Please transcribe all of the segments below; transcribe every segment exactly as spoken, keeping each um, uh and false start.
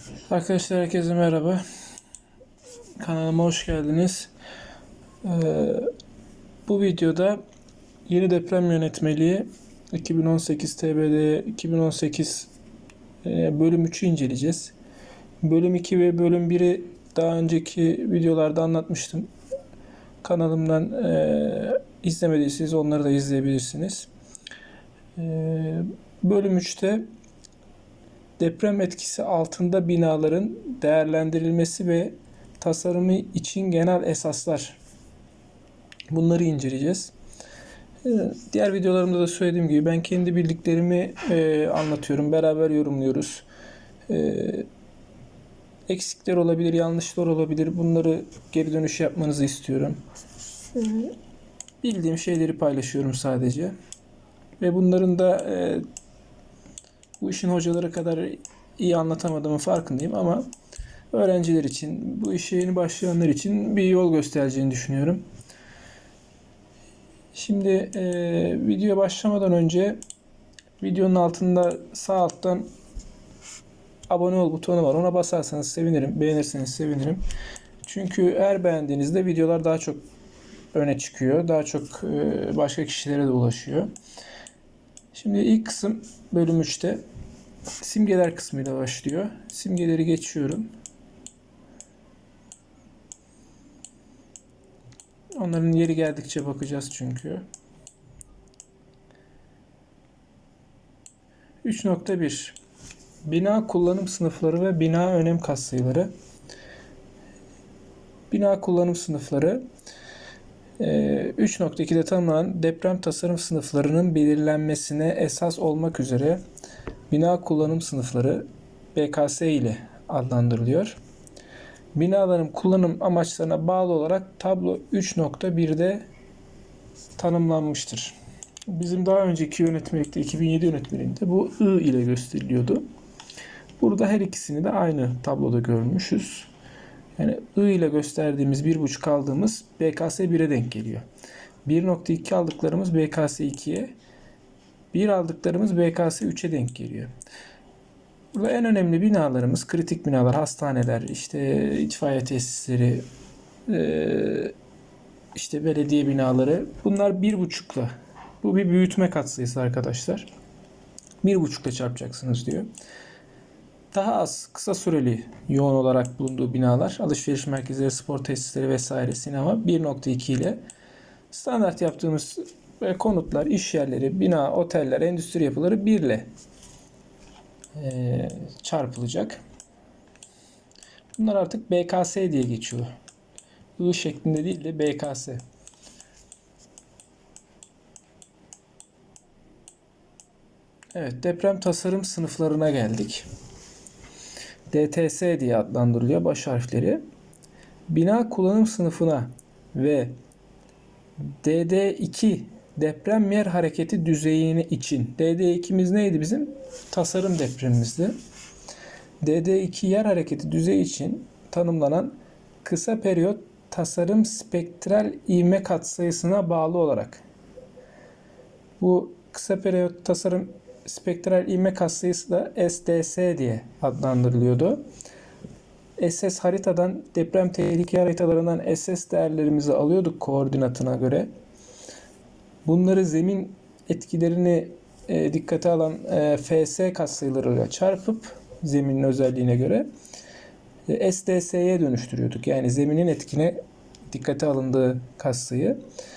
Arkadaşlar herkese merhaba. Kanalıma hoş geldiniz. Ee, bu videoda yeni deprem yönetmeliği iki bin on sekiz T B D iki bin on sekiz e, bölüm üçü inceleyeceğiz. Bölüm iki ve bölüm biri daha önceki videolarda anlatmıştım. Kanalımdan e, izlemediyseniz onları da izleyebilirsiniz. E, bölüm üçte deprem etkisi altında binaların değerlendirilmesi ve tasarımı için genel esaslar. Bunları inceleyeceğiz. Diğer videolarımda da söylediğim gibi ben kendi bildiklerimi e, anlatıyorum. Beraber yorumluyoruz. E, eksikler olabilir, yanlışlar olabilir. Bunları geri dönüş yapmanızı istiyorum. E, bildiğim şeyleri paylaşıyorum sadece. Ve bunların da e, bu işin hocaları kadar iyi anlatamadığımın farkındayım ama öğrenciler için, bu işe yeni başlayanlar için bir yol göstereceğini düşünüyorum. Şimdi e, videoya başlamadan önce videonun altında sağ alttan abone ol butonu var. Ona basarsanız sevinirim. Beğenirseniz sevinirim. Çünkü her beğendiğinizde videolar daha çok öne çıkıyor. Daha çok e, başka kişilere de ulaşıyor. Şimdi ilk kısım bölüm üçte simgeler kısmıyla başlıyor. Simgeleri geçiyorum. Onların yeri geldikçe bakacağız çünkü. üç nokta bir Bina kullanım sınıfları ve bina önem katsayıları. Bina kullanım sınıfları üç nokta ikide tanımlanan deprem tasarım sınıflarının belirlenmesine esas olmak üzere bina kullanım sınıfları B K S ile adlandırılıyor. Binaların kullanım amaçlarına bağlı olarak tablo üç nokta birde tanımlanmıştır. Bizim daha önceki yönetmelikte iki bin yedi yönetmeliğinde bu I ile gösteriliyordu. Burada her ikisini de aynı tabloda görmüşüz. Yani I ile gösterdiğimiz bir buçuk aldığımız B K S bire denk geliyor. bir nokta iki aldıklarımız B K S ikiye, bir aldıklarımız B K S üçe denk geliyor. Burada en önemli binalarımız kritik binalar, hastaneler, işte itfaiye tesisleri, işte belediye binaları. Bunlar bir buçukla. Bu bir büyütme katsayısı arkadaşlar. Bir buçukla çarpacaksınız diyor. Daha az kısa süreli yoğun olarak bulunduğu binalar, alışveriş merkezleri, spor tesisleri vesaire, sinema bir nokta iki ile standart yaptığımız konutlar, iş yerleri, bina, oteller, endüstri yapıları bir ile e, çarpılacak. Bunlar artık B K S diye geçiyor. I şeklinde değil de B K S. Evet, deprem tasarım sınıflarına geldik. D T S diye adlandırılıyor baş harfleri. Bina kullanım sınıfına ve D D iki deprem yer hareketi düzeyini için. D D ikimiz neydi bizim? Tasarım depremimizdi. D D iki yer hareketi düzeyi için tanımlanan kısa periyot tasarım spektral ivme katsayısına bağlı olarak. Bu kısa periyot tasarım spektral ivme katsayısı da S D S diye adlandırılıyordu. S S haritadan, deprem tehlike haritalarından S S değerlerimizi alıyorduk koordinatına göre. Bunları zemin etkilerini e, dikkate alan e, F S katsayılarıyla çarpıp zeminin özelliğine göre e, S D S'ye dönüştürüyorduk. Yani zeminin etkine dikkate alındığı katsayı.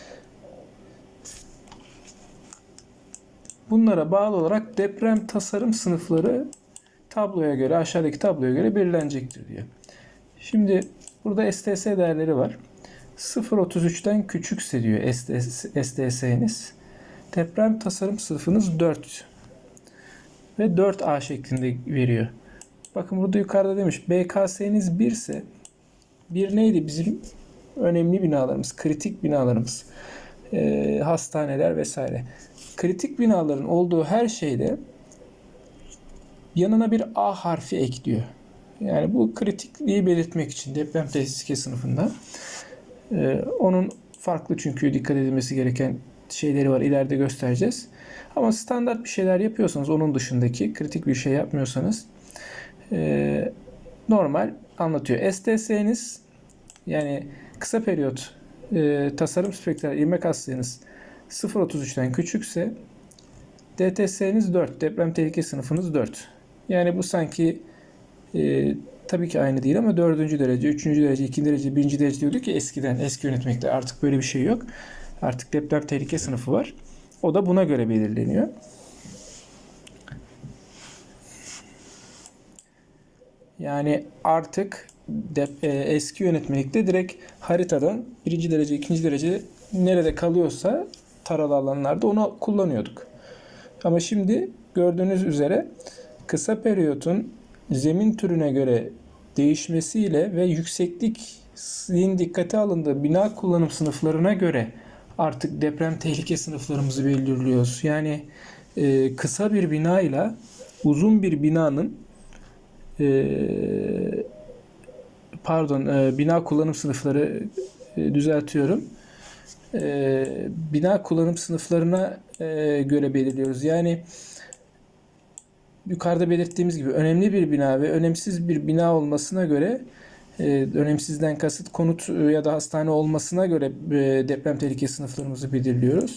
Bunlara bağlı olarak deprem tasarım sınıfları tabloya göre, aşağıdaki tabloya göre belirlenecektir diyor. Şimdi burada S D S değerleri var. sıfır virgül otuz üçten küçükse diyor S D S'niz. Deprem tasarım sınıfınız dört ve dört A şeklinde veriyor. Bakın burada yukarıda demiş B K S'niz bir ise bir neydi bizim önemli binalarımız, kritik binalarımız, e, hastaneler vesaire. Kritik binaların olduğu her şeyde yanına bir A harfi ekliyor. Yani bu kritikliği belirtmek için deprem tehlike sınıfında. Ee, onun farklı çünkü dikkat edilmesi gereken şeyleri var. İleride göstereceğiz. Ama standart bir şeyler yapıyorsanız, onun dışındaki kritik bir şey yapmıyorsanız e, normal anlatıyor. S T S'niz yani kısa periyot e, tasarım spektral ivme katsayınız sıfır virgül otuz üçten küçükse D T S'niz dört, deprem tehlike sınıfınız dört. Yani bu sanki e, tabii ki aynı değil ama dördüncü derece, üçüncü derece, ikinci derece, birinci derece diyorduk ki eskiden, eski yönetmekte artık böyle bir şey yok. Artık deprem tehlike sınıfı var. O da buna göre belirleniyor. Yani artık de, e, eski yönetmelikte direkt haritadan birinci derece, ikinci derece nerede kalıyorsa taralı alanlarda onu kullanıyorduk. Ama şimdi gördüğünüz üzere kısa periyotun zemin türüne göre değişmesiyle ve yüksekliğin dikkate alındığı bina kullanım sınıflarına göre artık deprem tehlike sınıflarımızı belirliyoruz. Yani e, kısa bir bina ile uzun bir binanın e, pardon e, bina kullanım sınıfları e, düzeltiyorum. E, bina kullanım sınıflarına e, göre belirliyoruz. Yani yukarıda belirttiğimiz gibi önemli bir bina ve önemsiz bir bina olmasına göre e, önemsizden kasıt konut ya da hastane olmasına göre e, deprem tehlike sınıflarımızı belirliyoruz.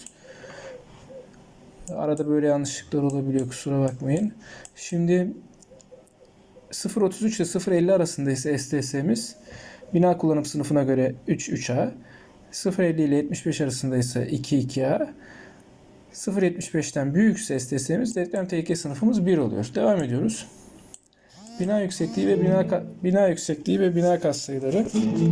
Arada böyle yanlışlıklar olabiliyor, kusura bakmayın. Şimdi sıfır virgül otuz üç ile sıfır virgül elli arasında ise S T S'miz bina kullanım sınıfına göre üç üç A, sıfır virgül elli ile yetmiş beş arasında ise iki iki A, sıfır virgül yetmiş beşten büyükse S T S'miz deprem tehlike sınıfımız bir oluyor. Devam ediyoruz. Bina yüksekliği ve bina bina yüksekliği ve bina katsayıları.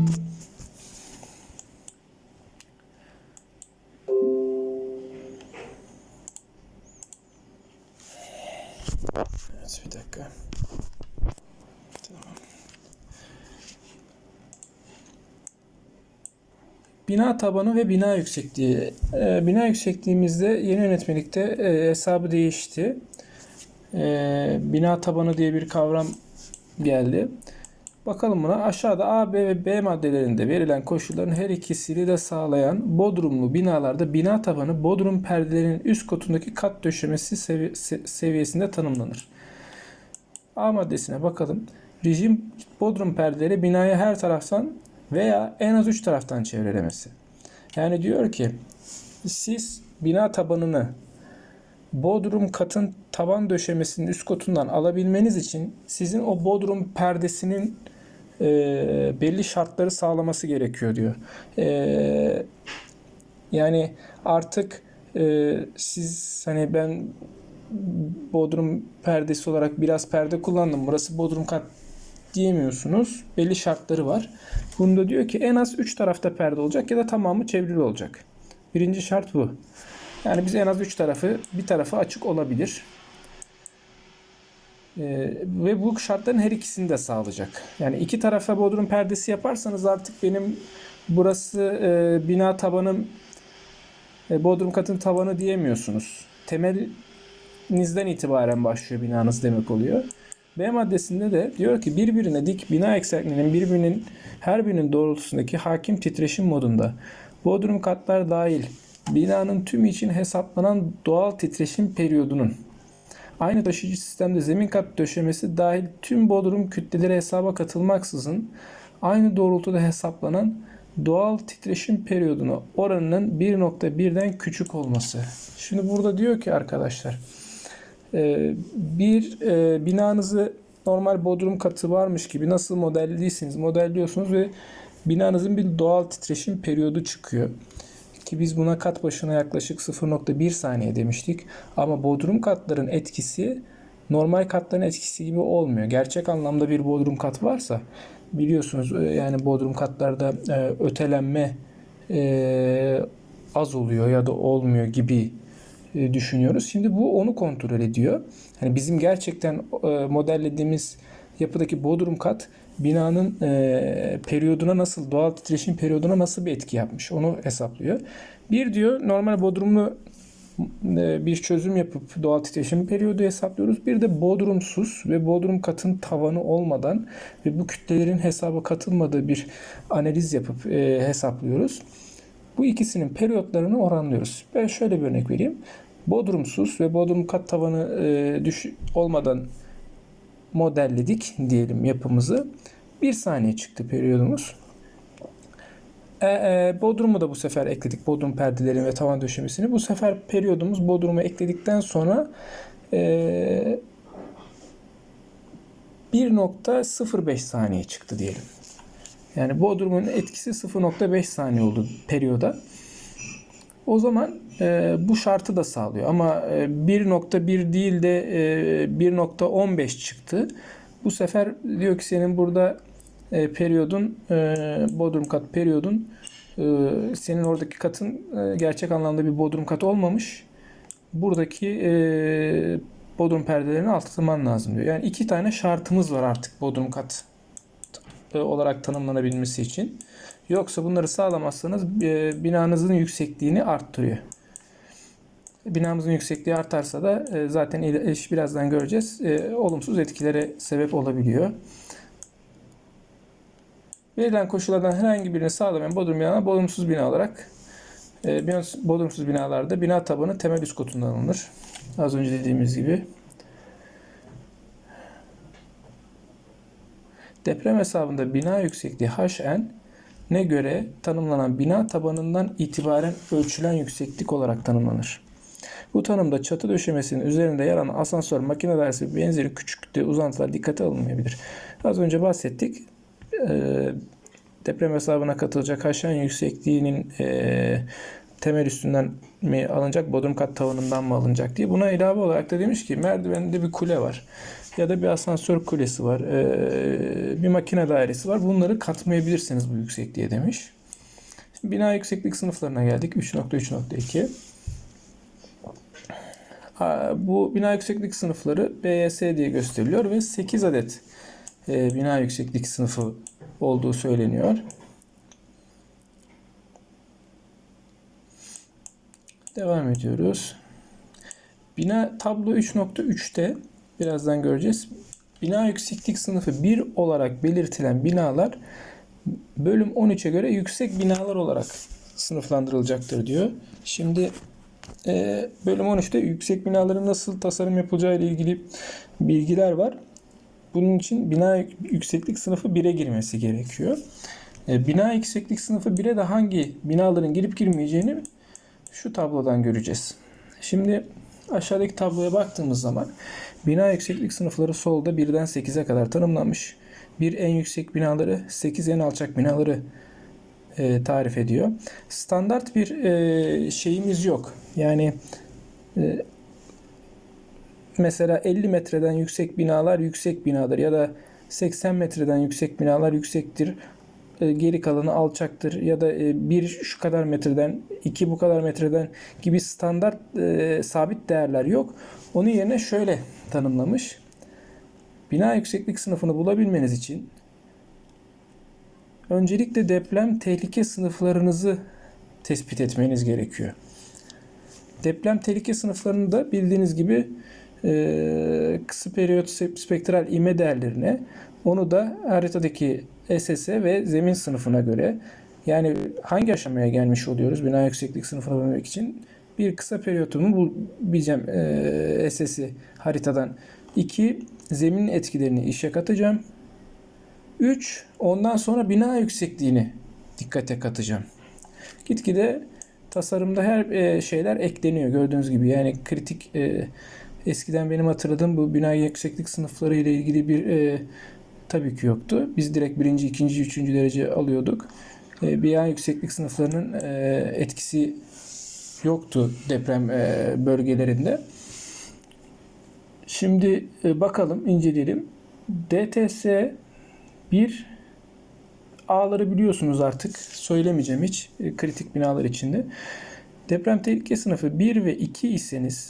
Evet, bir dakika. Tamam. Bina tabanı ve bina yüksekliği. Ee, bina yüksekliğimizde yeni yönetmelikte e, hesabı değişti. Ee, bina tabanı diye bir kavram geldi. Bakalım buna. Aşağıda A, B ve B maddelerinde verilen koşulların her ikisini de sağlayan bodrumlu binalarda bina tabanı bodrum perdelerinin üst katındaki kat döşemesi sevi seviyesinde tanımlanır. A maddesine bakalım. Rejim bodrum perdeleri binayı her taraftan veya en az üç taraftan çevrelemesi. Yani diyor ki siz bina tabanını bodrum katın taban döşemesinin üst kotundan alabilmeniz için sizin o bodrum perdesinin e, belli şartları sağlaması gerekiyor diyor. E, yani artık e, siz hani ben bodrum perdesi olarak biraz perde kullandım, burası bodrum kat diyemiyorsunuz. Belli şartları var. Bunda diyor ki en az üç tarafta perde olacak ya da tamamı çevrili olacak. Birinci şart bu. Yani biz en az üç tarafı, bir tarafı açık olabilir. Ee, ve bu şartların her ikisini de sağlayacak. Yani iki tarafa bodrum perdesi yaparsanız artık benim burası e, bina tabanım, e, bodrum katın tavanı diyemiyorsunuz. Temelinizden itibaren başlıyor binanız demek oluyor. B maddesinde de diyor ki birbirine dik bina eksenlerinin birbirinin her birinin doğrultusundaki hakim titreşim modunda bodrum katlar dahil binanın tümü için hesaplanan doğal titreşim periyodunun aynı taşıyıcı sistemde zemin kat döşemesi dahil tüm bodrum kütleleri hesaba katılmaksızın aynı doğrultuda hesaplanan doğal titreşim periyodunu oranının bir nokta birden küçük olması. Şimdi burada diyor ki arkadaşlar bir e, binanızı normal bodrum katı varmış gibi nasıl modelliyseniz modelliyorsunuz ve binanızın bir doğal titreşim periyodu çıkıyor. Ki biz buna kat başına yaklaşık sıfır nokta bir saniye demiştik. Ama bodrum katların etkisi normal katların etkisi gibi olmuyor. Gerçek anlamda bir bodrum kat varsa biliyorsunuz yani bodrum katlarda e, ötelenme e, az oluyor ya da olmuyor gibi düşünüyoruz. Şimdi bu onu kontrol ediyor. Yani bizim gerçekten e, modellediğimiz yapıdaki bodrum kat binanın e, periyoduna nasıl, doğal titreşim periyoduna nasıl bir etki yapmış onu hesaplıyor. Bir diyor normal bodrumlu e, bir çözüm yapıp doğal titreşim periyodu hesaplıyoruz. Bir de bodrumsuz ve bodrum katın tavanı olmadan ve bu kütlelerin hesaba katılmadığı bir analiz yapıp e, hesaplıyoruz. Bu ikisinin periyotlarını oranlıyoruz. Ben şöyle bir örnek vereyim. Bodrumsuz ve bodrum kat tavanı e, düş olmadan modelledik diyelim yapımızı. bir saniye çıktı periyodumuz. E, e, Bodrumu da bu sefer ekledik. Bodrum perdelerini ve tavan döşemesini. Bu sefer periyodumuz Bodrumu ekledikten sonra e, bir nokta sıfır beş saniye çıktı diyelim. Yani Bodrum'un etkisi sıfır nokta beş saniye oldu periyoda. O zaman e, bu şartı da sağlıyor. Ama e, bir nokta bir değil de e, bir nokta on beş çıktı. Bu sefer diyor ki senin burada e, periyodun, e, Bodrum kat periyodun, e, senin oradaki katın e, gerçek anlamda bir Bodrum kat olmamış. Buradaki e, Bodrum perdelerini altıtman lazım diyor. Yani iki tane şartımız var artık Bodrum kat e, olarak tanımlanabilmesi için. Yoksa bunları sağlamazsanız e, binanızın yüksekliğini arttırıyor. Binamızın yüksekliği artarsa da e, zaten iş birazdan göreceğiz. E, olumsuz etkilere sebep olabiliyor. Verilen koşullardan herhangi birini sağlamayan bodrum binalar bodrumsuz bina olarak e, bodrumsuz binalarda bina tabanı temel üst kotundan alınır. Az önce dediğimiz gibi. Deprem hesabında bina yüksekliği H N ne göre tanımlanan bina tabanından itibaren ölçülen yükseklik olarak tanımlanır. Bu tanımda çatı döşemesinin üzerinde yer alan asansör, makine dairesi ve benzeri küçüklükte uzantılar dikkate alınmayabilir. Az önce bahsettik. E, deprem hesabına katılacak H N yüksekliğinin e, temel üstünden mi alınacak, bodrum kat tavanından mı alınacak diye. Buna ilave olarak da demiş ki merdiveninde bir kule var. Ya da bir asansör kulesi var. E, bir makine dairesi var. Bunları katmayabilirsiniz bu yüksekliğe demiş. Şimdi bina yükseklik sınıflarına geldik. üç nokta üç nokta iki. Bu bina yükseklik sınıfları B Y S diye gösteriliyor ve sekiz adet e, bina yükseklik sınıfı olduğu söyleniyor. Devam ediyoruz. Bina tablo üç nokta üçte birazdan göreceğiz. Bina yükseklik sınıfı bir olarak belirtilen binalar bölüm on üçe göre yüksek binalar olarak sınıflandırılacaktır diyor. Şimdi e, bölüm on üçte yüksek binaların nasıl tasarım yapılacağı ile ilgili bilgiler var. Bunun için bina yükseklik sınıfı bire girmesi gerekiyor. E, bina yükseklik sınıfı bire de hangi binaların girip girmeyeceğini şu tablodan göreceğiz. Şimdi aşağıdaki tabloya baktığımız zaman bina yükseklik sınıfları solda birden sekize kadar tanımlanmış. bir en yüksek binaları, sekiz en alçak binaları e, tarif ediyor. Standart bir e, şeyimiz yok. Yani e, mesela elli metreden yüksek binalar yüksek binadır ya da seksen metreden yüksek binalar yüksektir. Geri kalanı alçaktır ya da bir şu kadar metreden, iki bu kadar metreden gibi standart e, sabit değerler yok. Onun yerine şöyle tanımlamış. Bina yükseklik sınıfını bulabilmeniz için öncelikle deprem tehlike sınıflarınızı tespit etmeniz gerekiyor. Deprem tehlike sınıflarını da bildiğiniz gibi e, kısa periyot spektral ivme değerlerine, onu da haritadaki S S ve zemin sınıfına göre, yani hangi aşamaya gelmiş oluyoruz bina yükseklik sınıfına bulmak için? Bir kısa periyotumu bulabileceğim e, S S'i haritadan. iki zemin etkilerini işe katacağım. üç ondan sonra bina yüksekliğini dikkate katacağım. Gitgide tasarımda her e, şeyler ekleniyor gördüğünüz gibi. Yani kritik e, eskiden benim hatırladığım bu bina yükseklik sınıfları ile ilgili bir e, tabii ki yoktu. Biz direkt birinci, ikinci, üçüncü derece alıyorduk. E, bina yükseklik sınıflarının e, etkisi yoktu deprem e, bölgelerinde. Şimdi e, bakalım, inceleyelim. D T S bir A'ları biliyorsunuz artık. Söylemeyeceğim hiç e, kritik binalar içinde. Deprem tehlike sınıfı bir ve iki iseniz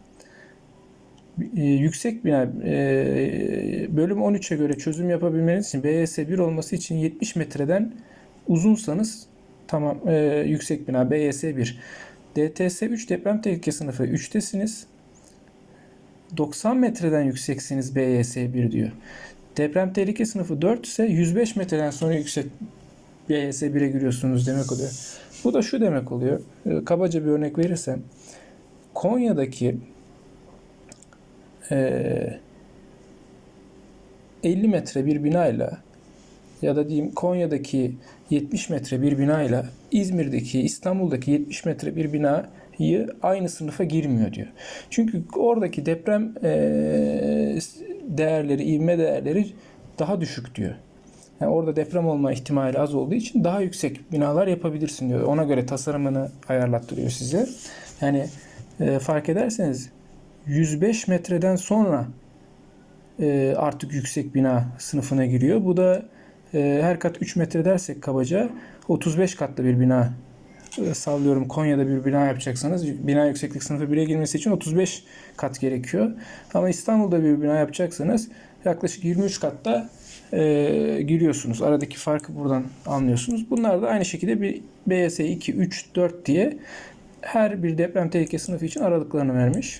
e, yüksek bina e, bölüm on üçe göre çözüm yapabilmeniz için B Y S bir olması için yetmiş metreden uzunsanız tamam, e, yüksek bina B Y S bir. D T S üç deprem tehlike sınıfı üçtesiniz. doksan metreden yükseksiniz B Y S bir diyor. Deprem tehlike sınıfı dört ise yüz beş metreden sonra yüksek B Y S bire giriyorsunuz demek oluyor. Bu da şu demek oluyor. E, kabaca bir örnek verirsem Konya'daki e, elli metre bir binayla ya da diyeyim Konya'daki yetmiş metre bir binayla İzmir'deki, İstanbul'daki yetmiş metre bir binayı aynı sınıfa girmiyor diyor. Çünkü oradaki deprem e, değerleri, ivme değerleri daha düşük diyor. Yani orada deprem olma ihtimali az olduğu için daha yüksek binalar yapabilirsin diyor. Ona göre tasarımını ayarlattırıyor size. Yani e, fark ederseniz yüz beş metreden sonra e, artık yüksek bina sınıfına giriyor. Bu da e, her kat üç metre dersek kabaca otuz beş katlı bir bina. E, sallıyorum Konya'da bir bina yapacaksanız bina yükseklik sınıfı bire girmesi için otuz beş kat gerekiyor. Ama İstanbul'da bir bina yapacaksanız yaklaşık yirmi üç katta e, giriyorsunuz. Aradaki farkı buradan anlıyorsunuz. Bunlar da aynı şekilde bir B Y S iki, üç, dört diye her bir deprem tehlike sınıfı için aralıklarını vermiş.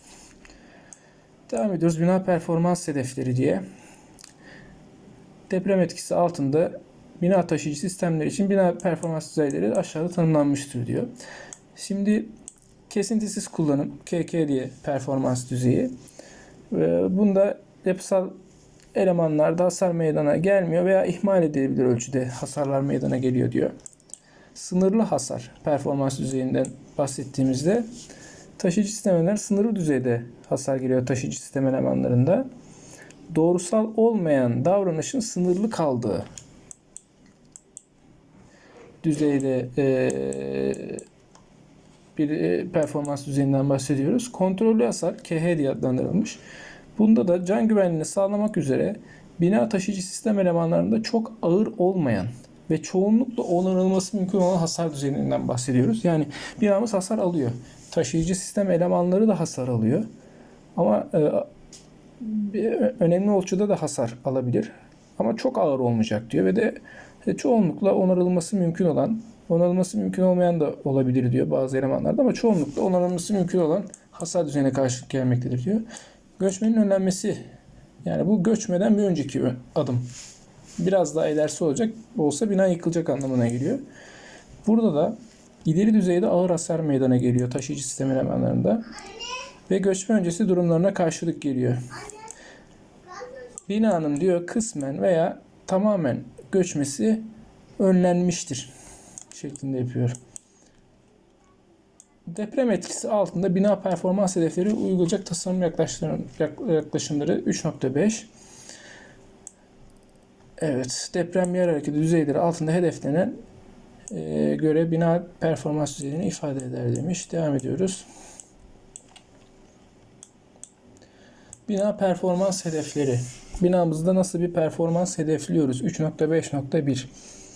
Devam ediyoruz. Bina performans hedefleri diye. Deprem etkisi altında bina taşıyıcı sistemler için bina performans düzeyleri aşağıda tanımlanmıştır diyor. Şimdi kesintisiz kullanım K K diye performans düzeyi. Bunda yapısal elemanlarda hasar meydana gelmiyor veya ihmal edilebilir ölçüde hasarlar meydana geliyor diyor. Sınırlı hasar performans düzeyinden bahsettiğimizde taşıyıcı sistemler sınırlı düzeyde hasar geliyor taşıyıcı sistem elemanlarında. Doğrusal olmayan davranışın sınırlı kaldığı düzeyde e, bir e, performans düzeyinden bahsediyoruz. Kontrollü hasar K H diye adlandırılmış. Bunda da can güvenliğini sağlamak üzere bina taşıyıcı sistem elemanlarında çok ağır olmayan ve çoğunlukla onarılması mümkün olan hasar düzeyinden bahsediyoruz. Yani binamız hasar alıyor. Taşıyıcı sistem elemanları da hasar alıyor. Ama e, önemli ölçüde de hasar alabilir. Ama çok ağır olmayacak diyor ve de çoğunlukla onarılması mümkün olan, onarılması mümkün olmayan da olabilir diyor bazı elemanlarda ama çoğunlukla onarılması mümkün olan hasar düzeyine karşılık gelmektedir diyor. Göçmenin önlenmesi, yani bu göçmeden bir önceki adım. Biraz daha ilerisi olacak olsa bina yıkılacak anlamına geliyor. Burada da ileri düzeyde ağır hasar meydana geliyor taşıyıcı sistem elemanlarında ve göçme öncesi durumlarına karşılık geliyor. Binanın diyor kısmen veya tamamen göçmesi önlenmiştir şeklinde yapıyor. Deprem etkisi altında bina performans hedefleri uygulayacak tasarım yaklaşımları üç nokta beş. Evet, deprem yer hareketi düzeyleri altında hedeflenen e, göre bina performans düzeyini ifade eder demiş. Devam ediyoruz. Bina performans hedefleri. Binamızda nasıl bir performans hedefliyoruz? üç nokta beş nokta bir.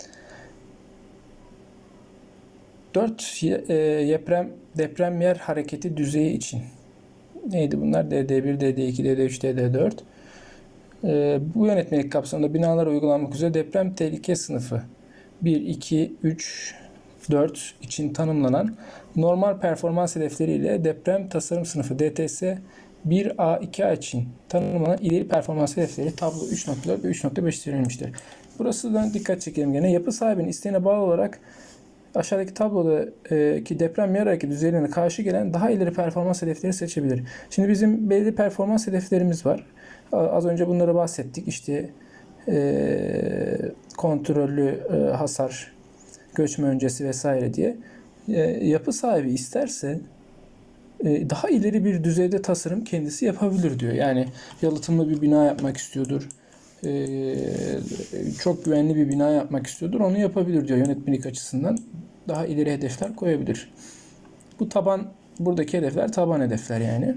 dört deprem deprem yer hareketi düzeyi için. Neydi bunlar? D D bir, D D iki, D D üç, D D dört. Ee, bu yönetmelik kapsamında binalara uygulanmak üzere deprem tehlike sınıfı bir, iki, üç, dört için tanımlanan normal performans hedefleriyle deprem tasarım sınıfı D T S bir A, iki A için tanımlanan ileri performans hedefleri tablo üç nokta dört ve üç nokta beş verilmiştir. Burasından dikkat çekelim gene. Yapı sahibinin isteğine bağlı olarak aşağıdaki tablodaki deprem yer hareketi düzeylerine karşı gelen daha ileri performans hedefleri seçebilir. Şimdi bizim belli performans hedeflerimiz var. Az önce bunları bahsettik. İşte e, kontrollü e, hasar, göçme öncesi vesaire diye. E, yapı sahibi isterse e, daha ileri bir düzeyde tasarım kendisi yapabilir diyor. Yani yalıtımlı bir bina yapmak istiyordur. E, çok güvenli bir bina yapmak istiyordur. Onu yapabilir diyor yönetmelik açısından. Daha ileri hedefler koyabilir. Bu taban, buradaki hedefler taban hedefler yani.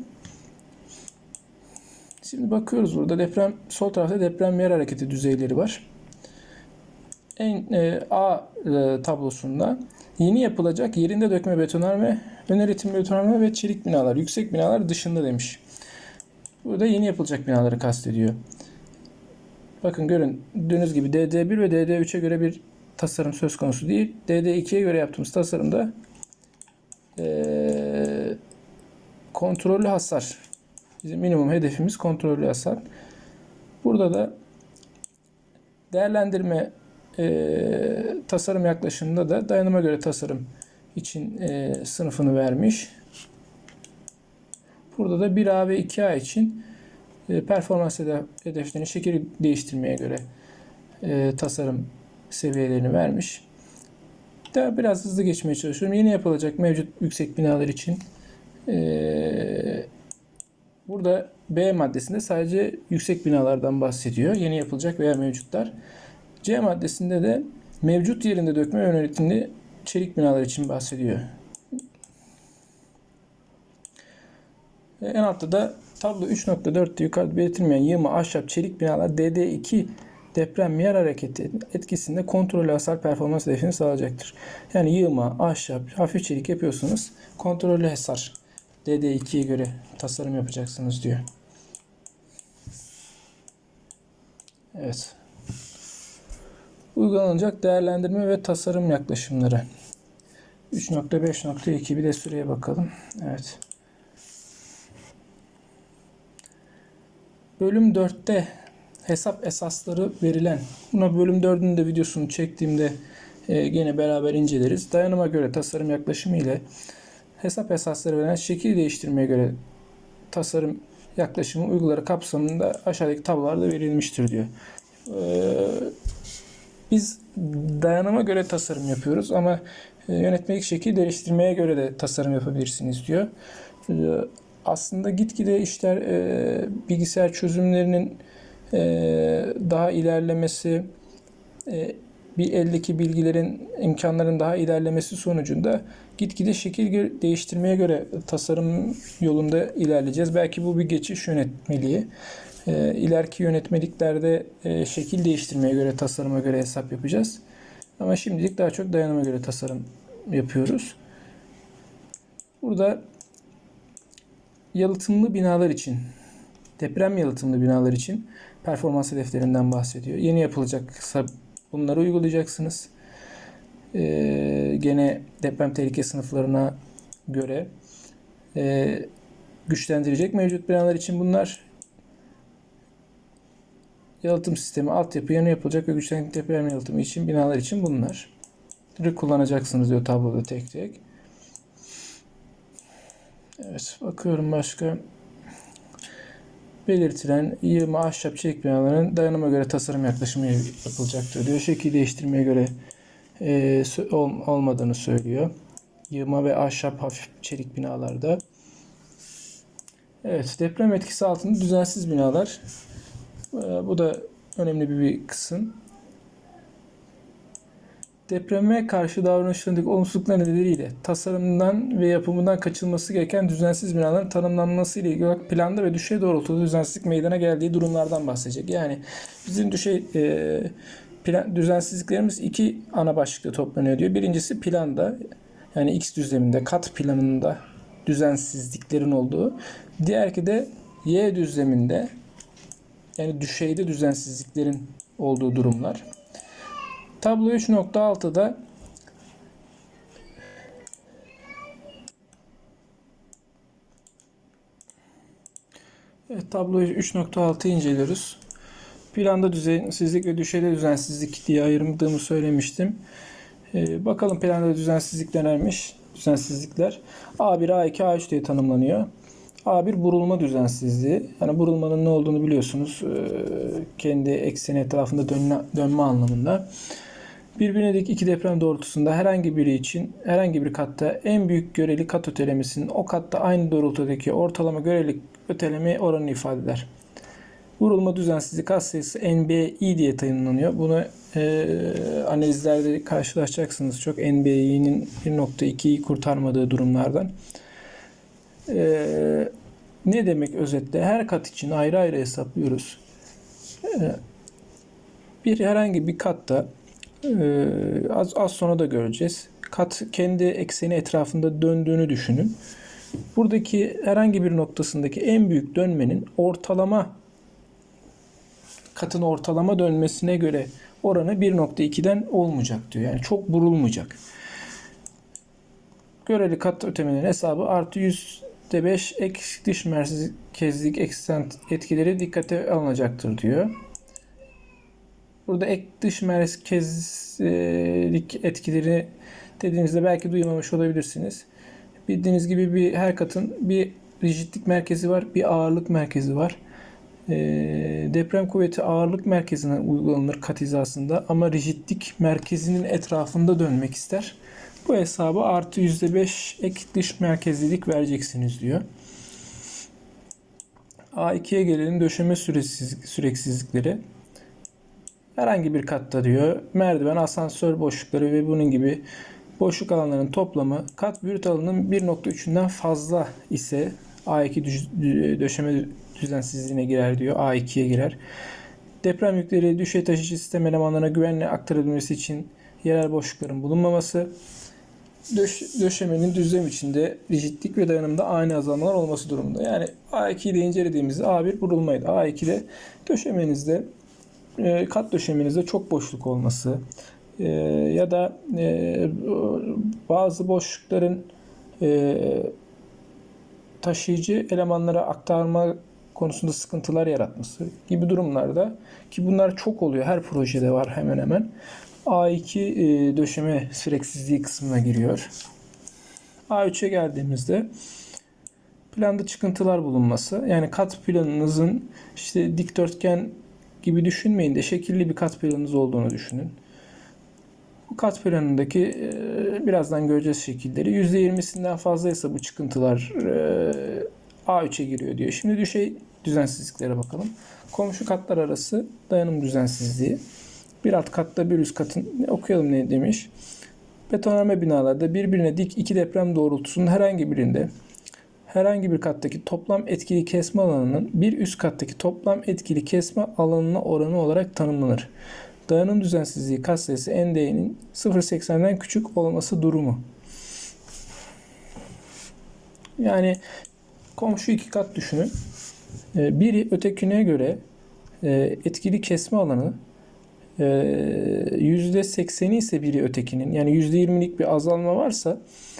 Şimdi bakıyoruz burada deprem, sol tarafta deprem yer hareketi düzeyleri var. En e, A e, tablosunda yeni yapılacak yerinde dökme betonarme, öneritim betonarme ve çelik binalar, yüksek binalar dışında demiş. Burada yeni yapılacak binaları kastediyor. Bakın gördüğünüz gibi D D bir ve D D üçe göre bir tasarım söz konusu değil. D D ikiye göre yaptığımız tasarımda e, kontrollü hasar. Bizim minimum hedefimiz kontrollü hasar. Burada da değerlendirme e, tasarım yaklaşımında da dayanıma göre tasarım için e, sınıfını vermiş. Burada da bir A ve iki A için E, performans hedeflerini şekil değiştirmeye göre e, tasarım seviyelerini vermiş. Daha biraz hızlı geçmeye çalışıyorum. Yeni yapılacak mevcut yüksek binalar için e, burada B maddesinde sadece yüksek binalardan bahsediyor. Yeni yapılacak veya mevcutlar. C maddesinde de mevcut yerinde dökme yönetimli çelik binalar için bahsediyor. En altta da tablo üç nokta dörtte yukarıda belirtilmeyen yığma, ahşap, çelik binalar D D iki deprem yer hareketi etkisinde kontrollü hasar performans hedefini sağlayacaktır. Yani yığma, ahşap, hafif çelik yapıyorsunuz. Kontrollü hasar D D ikiye göre tasarım yapacaksınız diyor. Evet. Uygulanacak değerlendirme ve tasarım yaklaşımları. üç nokta beş nokta iki bir de süreye bakalım. Evet. Bölüm dörtte hesap esasları verilen, buna bölüm dördünün de videosunu çektiğimde e, gene beraber inceleriz. Dayanıma göre tasarım yaklaşımı ile hesap esasları verilen şekil değiştirmeye göre tasarım yaklaşımı uyguları kapsamında aşağıdaki tablolarda verilmiştir diyor. Ee, biz dayanıma göre tasarım yapıyoruz ama e, yönetmelik şekil değiştirmeye göre de tasarım yapabilirsiniz diyor. Ee, aslında gitgide işler e, bilgisayar çözümlerinin e, daha ilerlemesi, e, bir eldeki bilgilerin, imkanların daha ilerlemesi sonucunda gitgide şekil değiştirmeye göre tasarım yolunda ilerleyeceğiz. Belki bu bir geçiş yönetmeliği. E, ileriki yönetmeliklerde e, şekil değiştirmeye göre, tasarıma göre hesap yapacağız. Ama şimdilik daha çok dayanıma göre tasarım yapıyoruz. Burada yalıtımlı binalar için, deprem yalıtımlı binalar için performans hedeflerinden bahsediyor. Yeni yapılacaksa bunları uygulayacaksınız. Ee, gene deprem tehlike sınıflarına göre e, güçlendirecek mevcut binalar için bunlar. Yalıtım sistemi, altyapı, yeni yapılacak ve güçlendirecek deprem yalıtımı için binalar için bunlar. Kullanacaksınız diyor tabloda tek tek. Evet, bakıyorum başka. Belirtilen yığma, ahşap, çelik binaların dayanıma göre tasarım yaklaşımı yapılacaktır diyor. Şekil değiştirmeye göre e, ol, olmadığını söylüyor. Yığma ve ahşap, hafif çelik binalarda. Evet, deprem etkisi altında düzensiz binalar. E, bu da önemli bir, bir kısım. Depreme karşı davranışlarındaki olumsuzluklar nedeniyle tasarımından ve yapımından kaçınılması gereken düzensiz binaların tanımlanması ile ilgili olarak planda ve düşey doğrultuda düzensizlik meydana geldiği durumlardan bahsedecek. Yani bizim düşey e, plan, düzensizliklerimiz iki ana başlıkta toplanıyor diyor. Birincisi planda, yani X düzleminde, kat planında düzensizliklerin olduğu. Diğerki de Y düzleminde, yani düşeyde düzensizliklerin olduğu durumlar. Tablo üç nokta altıda evet, tablo üç nokta altıyı inceliyoruz. Planda düzensizlik ve düşeyde düzensizlik diye ayırdığımı söylemiştim. Ee, bakalım planda düzensizlik nelermiş? Düzensizlikler A bir, A iki, A üç diye tanımlanıyor. A bir burulma düzensizliği. Yani burulmanın ne olduğunu biliyorsunuz. Ee, kendi ekseni etrafında dönme, dönme anlamında. Birbirine dik iki deprem doğrultusunda herhangi biri için herhangi bir katta en büyük göreli kat ötelemesinin o katta aynı doğrultudaki ortalama göreli öteleme oranını ifade eder. Vurulma düzensizlik katsayısı N B I diye tanımlanıyor. Bunu e, analizlerde karşılaşacaksınız çok, N B I'nin bir nokta ikiyi kurtarmadığı durumlardan. E, ne demek özetle? Her kat için ayrı ayrı hesaplıyoruz. E, bir herhangi bir katta Ee, az, az sonra da göreceğiz. Kat kendi ekseni etrafında döndüğünü düşünün. Buradaki herhangi bir noktasındaki en büyük dönmenin ortalama katın ortalama dönmesine göre oranı bir nokta ikiden olmayacak diyor. Yani çok burulmayacak. Göreli kat ötemenin hesabı artı yüzde beş ek dış merkezlik eksent etkileri dikkate alınacaktır diyor. Burada ek dış merkezlik etkileri dediğinizde belki duymamış olabilirsiniz. Bildiğiniz gibi bir her katın bir rigidlik merkezi var, bir ağırlık merkezi var. E, deprem kuvveti ağırlık merkezine uygulanır kat hizasında ama rigidlik merkezinin etrafında dönmek ister. Bu hesabı artı yüzde beş ek dış merkezlilik vereceksiniz diyor. A iki'ye gelelim, döşeme süresiz, süreksizlikleri. Herhangi bir katta diyor merdiven, asansör boşlukları ve bunun gibi boşluk alanlarının toplamı kat brüt alanının bir nokta üçünden fazla ise A iki döşeme düzensizliğine girer diyor. A iki'ye girer. Deprem yükleri düşey taşıyıcı sistem elemanlarına güvenle aktarılması için yerel boşlukların bulunmaması. Döş, döşemenin düzlem içinde rigidlik ve dayanımda ani azalmalar olması durumunda. Yani A iki'yi de incelediğimizde A bir burulmaydı. A iki'de döşemenizde e, kat döşemenizde çok boşluk olması e, ya da e, bazı boşlukların e, taşıyıcı elemanlara aktarma konusunda sıkıntılar yaratması gibi durumlarda, ki bunlar çok oluyor, her projede var hemen hemen, A iki e, döşeme süreksizliği kısmına giriyor. A üç'e geldiğimizde planda çıkıntılar bulunması. Yani kat planınızın işte dikdörtgen gibi düşünmeyin de şekilli bir kat planınız olduğunu düşünün. Bu kat planındaki e, birazdan göreceğiz şekilleri. yüzde yirmisinden fazlaysa bu çıkıntılar e, A üç'e giriyor diyor. Şimdi düşey düzensizliklere bakalım. Komşu katlar arası dayanım düzensizliği. Bir alt katta bir üst katın, okuyalım ne demiş. Betonarme binalarda birbirine dik iki deprem doğrultusunun herhangi birinde herhangi bir kattaki toplam etkili kesme alanının bir üst kattaki toplam etkili kesme alanına oranı olarak tanımlanır. Dayanım düzensizliği katsayısı N D'nin sıfır virgül seksenden küçük olması durumu. Yani komşu iki kat düşünün. Biri ötekine göre etkili kesme alanı yüzde sekseni ise biri ötekinin, yani yüzde yirmilik bir azalma varsa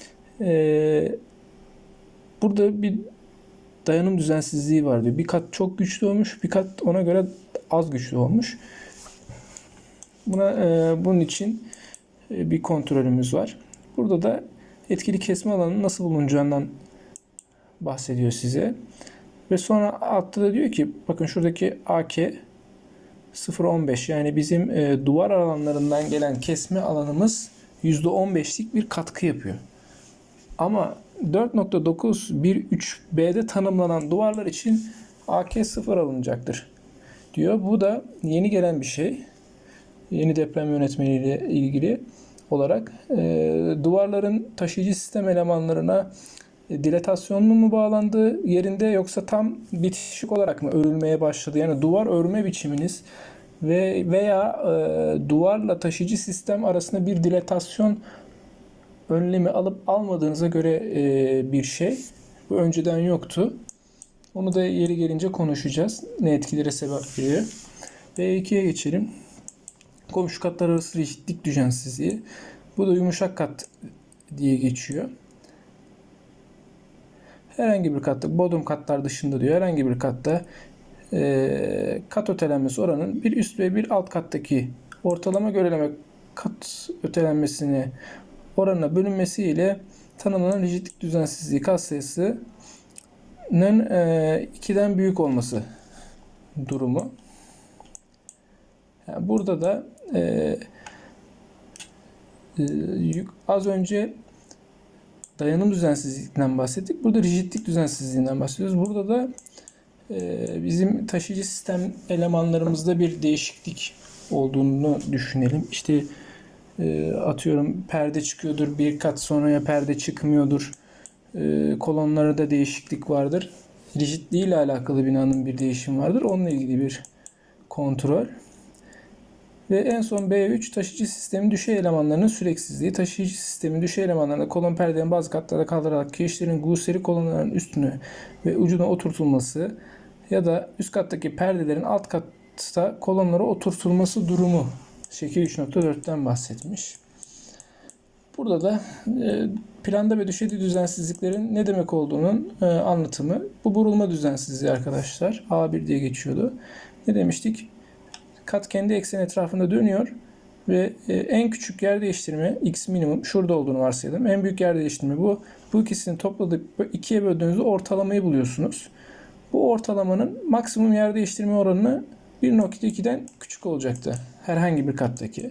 burada bir dayanım düzensizliği var diyor. Bir kat çok güçlü olmuş, bir kat ona göre az güçlü olmuş. Buna e, bunun için e, bir kontrolümüz var. Burada da etkili kesme alanının nasıl bulunacağından bahsediyor size. Ve sonra altta da diyor ki bakın şuradaki A K sıfır virgül on beş, yani bizim e, duvar alanlarından gelen kesme alanımız yüzde on beşlik bir katkı yapıyor. Ama dört nokta dokuz bir üç B'de tanımlanan duvarlar için A K sıfır alınacaktır diyor. Bu da yeni gelen bir şey. Yeni deprem yönetmeliğiyle ilgili olarak e, duvarların taşıyıcı sistem elemanlarına e, dilatasyonlu mu bağlandığı yerinde, yoksa tam bitişik olarak mı örülmeye başladı? Yani duvar örme biçiminiz ve veya e, duvarla taşıyıcı sistem arasında bir dilatasyon önlemi alıp almadığınıza göre e, bir şey. Bu önceden yoktu. Onu da yeri gelince konuşacağız. Ne etkilere sebep veriyor. B iki'ye geçelim. Komşu katlar arası rigidlik düzensizliği. Bu da yumuşak kat diye geçiyor. Herhangi bir katta, bodrum katlar dışında diyor, herhangi bir katta e, kat ötelenmesi oranının bir üst ve bir alt kattaki ortalama göreleme kat ötelenmesine oranına bölünmesiyle tanımlanan rigidlik düzensizliği katsayısının e, iki'den büyük olması durumu. Yani burada da e, e, yük, az önce dayanım düzensizliğinden bahsettik. Burada rigidlik düzensizliğinden bahsediyoruz. Burada da e, bizim taşıyıcı sistem elemanlarımızda bir değişiklik olduğunu düşünelim. İşte e, atıyorum perde çıkıyordur, bir kat sonraya perde çıkmıyordur. E, kolonlarda değişiklik vardır. Rigidliği ile alakalı binanın bir değişim vardır. Onunla ilgili bir kontrol. Ve en son B üç taşıyıcı sistemin düşey elemanlarının süreksizliği. Taşıyıcı sistemin düşey elemanlarında kolon perdelerin bazı katlarda kaldırarak kirişlerin guseri kolonların üstüne ve ucuna oturtulması ya da üst kattaki perdelerin alt katta kolonlara oturtulması durumu. Şekil üç nokta dört'ten bahsetmiş. Burada da e, planda ve düşeyde düzensizliklerin ne demek olduğunun e, anlatımı. Bu burulma düzensizliği arkadaşlar. A bir diye geçiyordu. Ne demiştik? Kat kendi ekseni etrafında dönüyor ve en küçük yer değiştirme x minimum şurada olduğunu varsayalım. En büyük yer değiştirme bu. Bu ikisini topladık, ikiye böldüğünüzde ortalamayı buluyorsunuz. Bu ortalamanın maksimum yer değiştirme oranı bir nokta ikiden küçük olacaktı. Herhangi bir kattaki.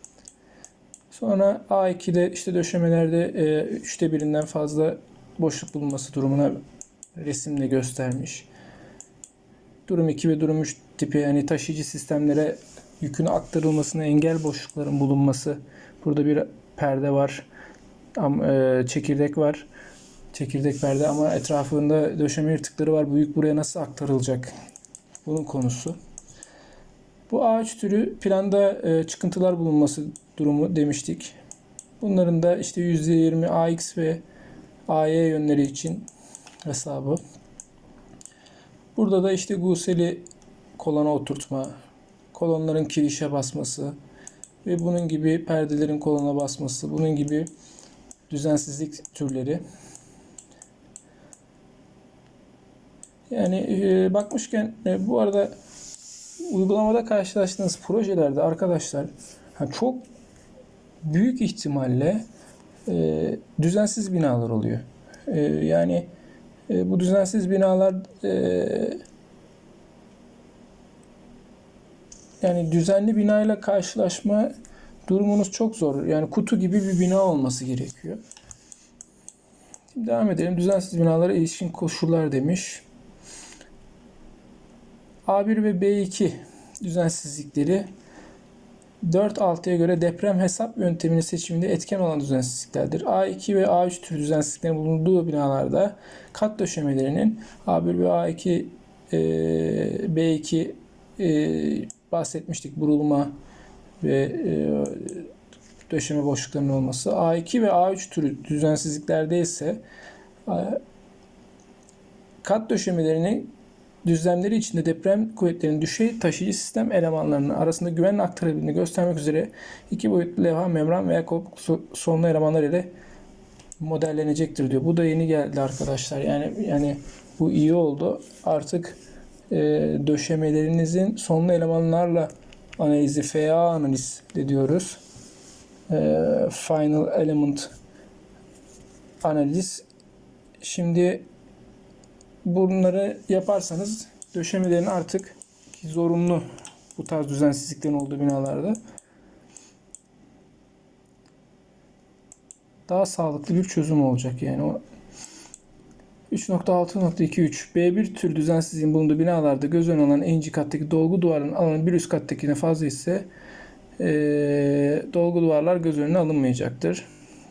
Sonra A iki'de işte döşemelerde e, üçte birinden fazla boşluk bulunması durumuna resimle göstermiş. Durum iki ve durum üç tipi, yani taşıyıcı sistemlere yükün aktarılmasına engel boşlukların bulunması. Burada bir perde var. Çekirdek var. Çekirdek perde ama etrafında döşeme yırtıkları var. Bu yük buraya nasıl aktarılacak? Bunun konusu. Bu A üç türü planda çıkıntılar bulunması durumu demiştik. Bunların da işte yüzde yirmi A X ve A Y yönleri için hesabı. Burada da işte guseli kolona oturtma, kolonların kirişe basması ve bunun gibi perdelerin kolona basması, bunun gibi düzensizlik türleri. Yani e, bakmışken e, bu arada uygulamada karşılaştığınız projelerde arkadaşlar yani çok büyük ihtimalle e, düzensiz binalar oluyor. E, yani e, bu düzensiz binalar e, yani düzenli binayla karşılaşma durumunuz çok zor. Yani kutu gibi bir bina olması gerekiyor. Şimdi devam edelim. Düzensiz binalara ilişkin koşullar demiş. A bir ve B iki düzensizlikleri dört altıya göre deprem hesap yöntemini seçiminde etken olan düzensizliklerdir. A iki ve A üç tür düzensizliklerin bulunduğu binalarda kat döşemelerinin A bir ve A iki e, B iki e, bahsetmiştik, burulma ve e, döşeme boşluklarının olması. A iki ve A üç türü düzensizliklerde ise kat döşemelerinin düzlemleri içinde deprem kuvvetlerinin düşey taşıyıcı sistem elemanlarının arasında güvenle aktarabildiğini göstermek üzere iki boyutlu levha, membran veya koltuk sonlu elemanlar ile modellenecektir diyor. Bu da yeni geldi arkadaşlar. Yani yani bu iyi oldu. Artık e, döşemelerinizin sonlu elemanlarla analizi, F A analiz diyoruz. E, Final Element analiz. Şimdi bunları yaparsanız döşemelerin artık zorunlu bu tarz düzensizliklerin olduğu binalarda daha sağlıklı bir çözüm olacak. Yani o üç nokta altı nokta iki üç B bir tür düzensizliğin bulunduğu binalarda göz önüne alınan en ince kattaki dolgu duvarının alanı bir üst kattakine fazla ise e, dolgu duvarlar göz önüne alınmayacaktır.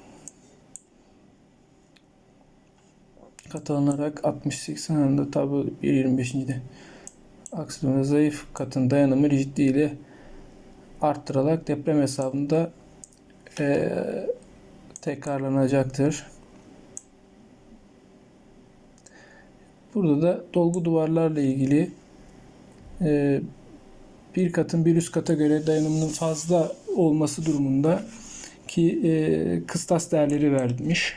Kat alınarak altmış seksen arasında tablo bir yirmi beş'de aksi durumda zayıf katın dayanımı rigidliği ile arttırılarak deprem hesabında e, tekrarlanacaktır. Burada da dolgu duvarlarla ilgili e, bir katın bir üst kata göre dayanımının fazla olması durumunda ki e, kıstas değerleri verilmiş.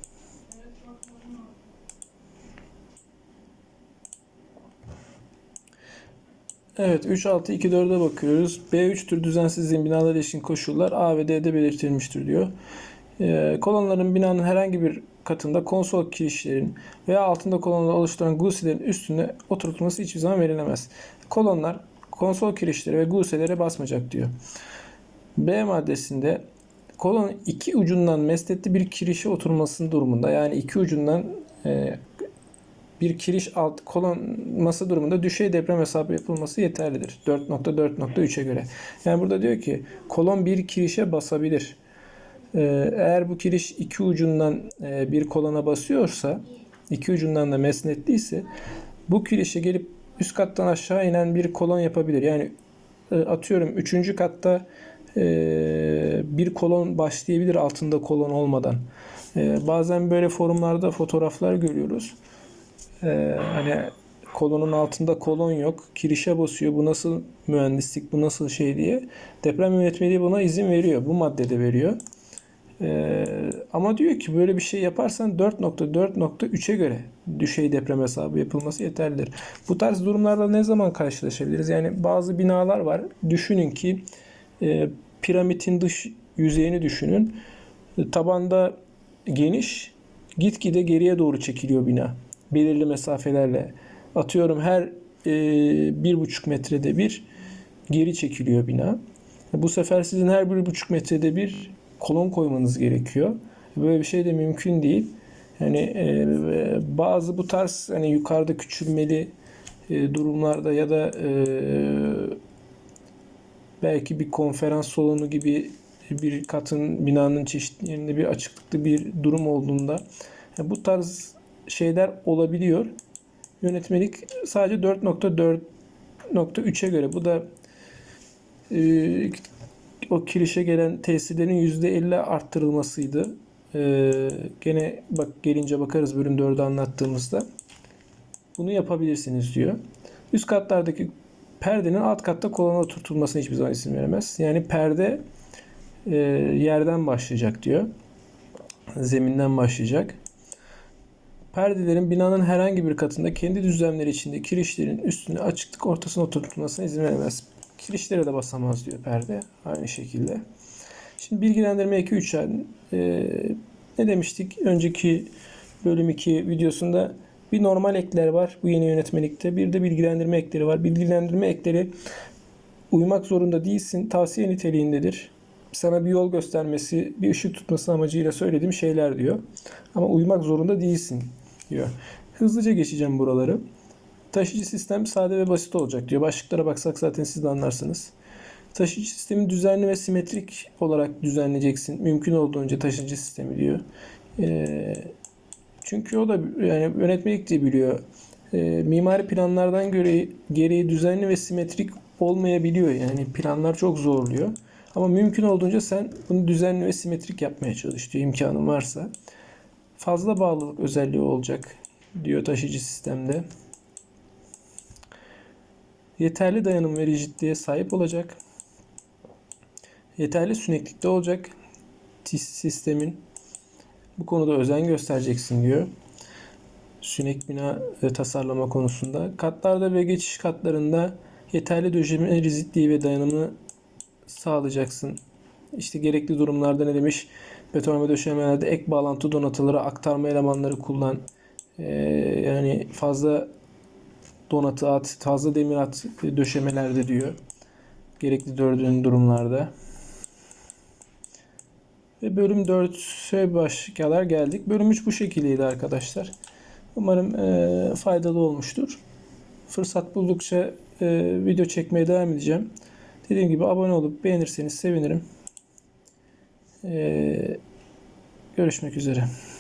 Evet, üç altı iki dört'e bakıyoruz. B üç tür düzensizliğin binalara ilişkin koşullar A ve D'de belirtilmiştir diyor. Ee, kolonların binanın herhangi bir katında konsol kirişlerin veya altında kolonları oluşturan guselerin üstüne oturtulması hiçbir zaman verilemez. Kolonlar konsol kirişleri ve guselere basmayacak diyor. B maddesinde kolonun iki ucundan mesnetli bir kirişe oturmasının durumunda, yani iki ucundan e, bir kiriş alt konulması durumunda düşey deprem hesabı yapılması yeterlidir. dört nokta dört nokta üç'e göre. Yani burada diyor ki kolon bir kirişe basabilir. Ee, eğer bu kiriş iki ucundan e, bir kolona basıyorsa, iki ucundan da mesnetliyse bu kirişe gelip üst kattan aşağı inen bir kolon yapabilir. Yani e, atıyorum üçüncü katta e, bir kolon başlayabilir altında kolon olmadan. E, bazen böyle forumlarda fotoğraflar görüyoruz. Ee, hani kolonun altında kolon yok. Kirişe basıyor. Bu nasıl mühendislik, bu nasıl şey diye. Deprem yönetmeliği buna izin veriyor. Bu maddede veriyor. Ee, ama diyor ki böyle bir şey yaparsan dört nokta dört nokta üç'e göre düşey deprem hesabı yapılması yeterlidir. Bu tarz durumlarla ne zaman karşılaşabiliriz? Yani bazı binalar var. Düşünün ki e, piramidin dış yüzeyini düşünün. Tabanda geniş, gitgide geriye doğru çekiliyor bina belirli mesafelerle. Atıyorum her e, bir buçuk metrede bir geri çekiliyor bina. Bu sefer sizin her bir buçuk metrede bir kolon koymanız gerekiyor. Böyle bir şey de mümkün değil. Yani e, bazı bu tarz hani yukarıda küçülmeli e, durumlarda ya da e, belki bir konferans salonu gibi bir katın binanın çeşitli yerinde bir açıklıklı bir durum olduğunda yani bu tarz şeyler olabiliyor. Yönetmelik sadece dört nokta dört nokta üçe göre, bu da e, o kirişe gelen tesirlerin yüzde elli arttırılmasıydı. E, gene bak gelince bakarız bölüm dördü anlattığımızda. Bunu yapabilirsiniz diyor. Üst katlardaki perdenin alt katta kolona oturtulmasına hiçbir zaman izin veremez. Yani perde e, yerden başlayacak diyor. Zeminden başlayacak. Perdelerin binanın herhangi bir katında kendi düzlemleri içinde kirişlerin üstüne açıklık ortasına oturtulmasına izin veremez. Kirişlere de basamaz diyor perde. Aynı şekilde. Şimdi bilgilendirme eki üç. E, ne demiştik? Önceki bölüm iki videosunda bir normal ekler var bu yeni yönetmelikte. Bir de bilgilendirme ekleri var. Bilgilendirme ekleri uymak zorunda değilsin. Tavsiye niteliğindedir. Sana bir yol göstermesi, bir ışık tutması amacıyla söylediğim şeyler diyor. Ama uymak zorunda değilsin diyor. Hızlıca geçeceğim buraları. Taşıyıcı sistem sade ve basit olacak diyor. Başlıklara baksak zaten siz de anlarsınız. Taşıyıcı sistemi düzenli ve simetrik olarak düzenleyeceksin. Mümkün olduğunca taşıyıcı sistemi diyor. Ee, çünkü o da yani yönetmelik diye biliyor. Ee, mimari planlardan göre gereği düzenli ve simetrik olmayabiliyor. Yani planlar çok zorluyor. Ama mümkün olduğunca sen bunu düzenli ve simetrik yapmaya çalış diyor, imkanın varsa. Fazla bağlılık özelliği olacak diyor taşıyıcı sistemde. Yeterli dayanım ve rigidliğe sahip olacak. Yeterli süneklikte olacak sistemin. Bu konuda özen göstereceksin diyor. Sünek bina tasarlama konusunda. Katlarda ve geçiş katlarında yeterli döşeme rigidliği ve dayanımı sağlayacaksın. İşte gerekli durumlarda ne demiş? Betonarme döşemelerde ek bağlantı donatıları, aktarma elemanları kullan. Ee, yani fazla donatı at, fazla demir at döşemelerde diyor. Gerekli dördüncü durumlarda. Ve bölüm dörde başlıklar geldik. Bölüm üç bu şekildeydi arkadaşlar. Umarım e, faydalı olmuştur. Fırsat buldukça e, video çekmeye devam edeceğim. Dediğim gibi abone olup beğenirseniz sevinirim. E, görüşmek üzere.